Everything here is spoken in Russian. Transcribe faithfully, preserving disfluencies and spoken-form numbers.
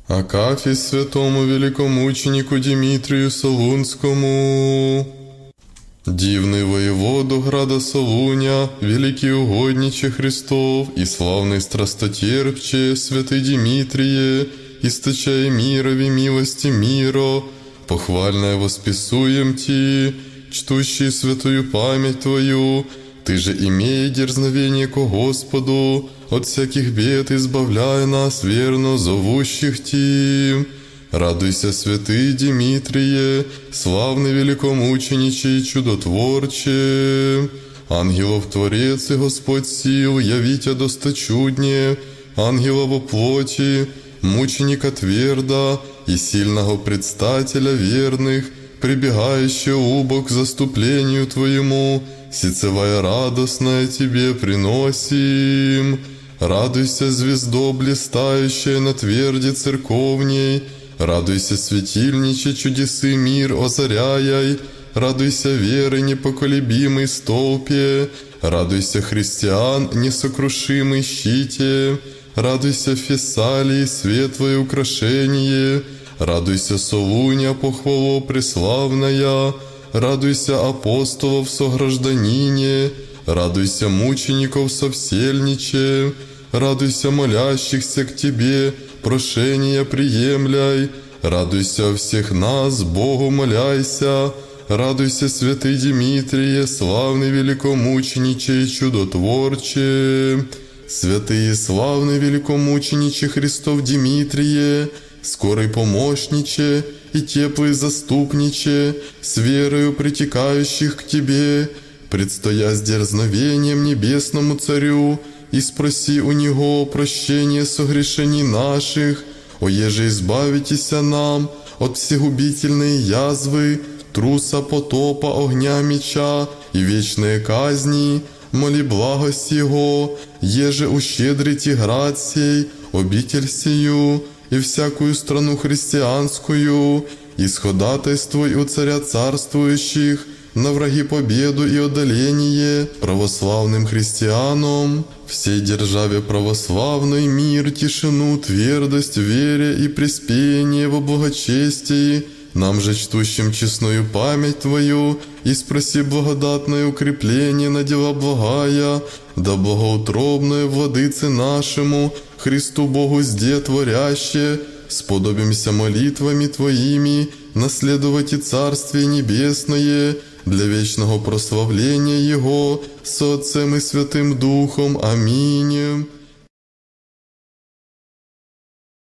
Акафі святому великомученику Димитрию Солунскому. Дивный воеводу града Солуня, великий угодниче Христов и славный страстотерпче, святый Димитрие, источай мирови милости миро, похвальное восписуем Ти, чтущий святую память Твою, Ты же имей дерзновение ко Господу, от всяких бед избавляй нас, верно зовущих Ти. Радуйся, святый Димитрие, славный великомучениче и чудотворче. Ангелов Творец и Господь сил, явитя досточуднее, ангела во плоти, мученика тверда и сильного предстателя верных, прибегающего убок к заступлению Твоему, сицевая радостная Тебе приносим. Радуйся, звездо блистающая на тверди церковней, радуйся, светильниче чудесы мир озаряй, радуйся, веры непоколебимый столпе, радуйся, христиан несокрушимый щите, радуйся, Фессалии светлое украшение, радуйся, Солуня похвало преславная, радуйся, апостолов согражданине, радуйся, мучеников совсельниче, радуйся, молящихся к Тебе, прошения приемляй, радуйся всех нас, Богу моляйся, радуйся, святый Димитрие, славный великомучениче и чудотворче, святые славный великомучениче Христов Димитрие, скорый помощниче и теплый заступниче, с верою притекающих к Тебе, предстоя с дерзновением небесному Царю, и спроси у Него прощения согрешений наших, оеже избавитеся нам от всегубительной язвы, труса потопа, огня меча и вечные казни, моли благость Его, еже ущедрите град сей, обитель сию и всякую страну христианскую, исходатайствуй у Царя царствующих, на враги победу и одоление православным христианам, всей державе православной мир, тишину, твердость в вере и преспение во благочестии, нам же чтущим честную память Твою, и спроси благодатное укрепление на дела благая, да благоутробное владыце нашему, Христу Богу сде творяще, сподобимся молитвами Твоими, наследовать и Царствие Небесное, для вечного прославления Его, со Отцем и Святым Духом. Аминь.